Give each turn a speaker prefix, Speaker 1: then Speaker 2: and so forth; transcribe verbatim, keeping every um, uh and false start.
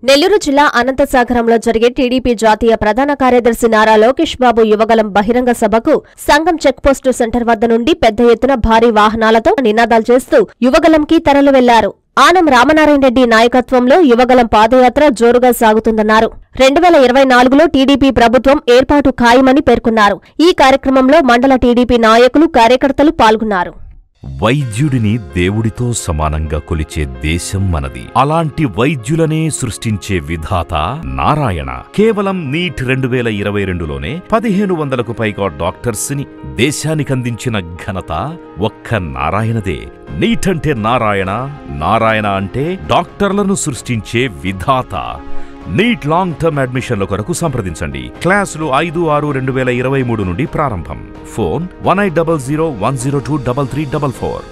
Speaker 1: నెల్లూరు జిల్లా అనంతసాగరంలో జరిగే టీడీపీ జాతీయ ప్రధాన కార్యదర్శి నారా లోకేష్ బాబు యువగలం బహిరంగ సభకు సంఘం చెక్పోస్టు సెంటర్ వద్ద నుండి పెద్ద ఎత్తున భారీ వాహనాలతో నినాదాలు చేస్తూ యువగలంకి తరలి వెళ్లారు. ఆనం రామనారాయణ రెడ్డి నాయకత్వంలో యువగలం పాదయాత్ర జోరుగా సాగుతుందన్నారు. రెండు వేల ఇరవై నాలుగులో టీడీపీ ప్రభుత్వం ఏర్పాటు ఖాయమని పేర్కొన్నారు. ఈ కార్యక్రమంలో మండల టీడీపీ నాయకులు, కార్యకర్తలు పాల్గొన్నారు.
Speaker 2: వైద్యుడిని దేవుడితో సమానంగా కొలిచే దేశం మనది. అలాంటి వైద్యులనే సృష్టించే విధాత నారాయణ. కేవలం నీట్ రెండు వేల ఇరవై రెండులోనే పదిహేను వందలకు పైగా డాక్టర్స్ ని దేశానికందించిన ఘనత ఒక్క నారాయణదే. నీట్ అంటే నారాయణ, నారాయణ అంటే డాక్టర్లను సృష్టించే విధాత. నీట్ లాంగ్ టర్మ్ అడ్మిషన్ల కొరకు సంప్రదించండి. క్లాసులు ఐదు ఆరు రెండు వేల ఇరవై మూడు నుండి ప్రారంభం. Phone one eight double zero one zero two double three double four.